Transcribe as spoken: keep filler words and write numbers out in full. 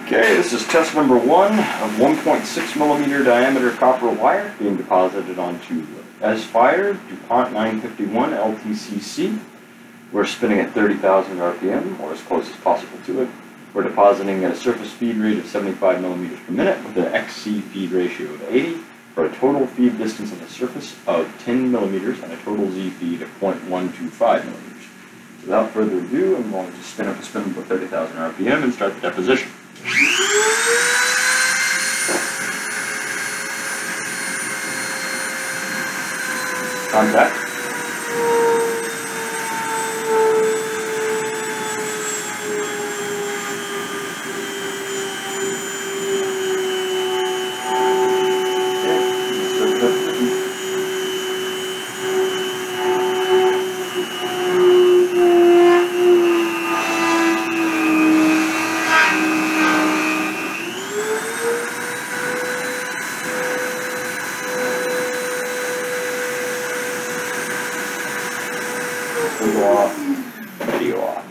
Okay, this is test number one of one point six millimeter diameter copper wire being deposited onto S-Fire DuPont nine fifty-one L T C C. We're spinning at thirty thousand R P M, or as close as possible to it. We're depositing at a surface feed rate of seventy-five millimeters per minute with an X C feed ratio of eighty for a total feed distance on the surface of ten millimeters and a total Z feed of zero point one two five millimeters. So without further ado, I'm going to spin up the spindle at thirty thousand R P M and start the deposition. Contact. Video off. Video off.